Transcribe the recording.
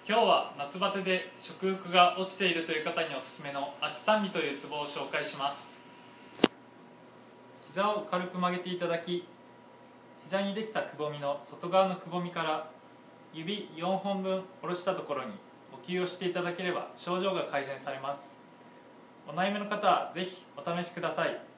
今日は夏バテで食欲が落ちているという方におすすめの足三里というツボを紹介します。膝を軽く曲げていただき、膝にできたくぼみの外側のくぼみから指4本分下ろしたところにお灸をしていただければ症状が改善されます。お悩みの方はぜひお試しください。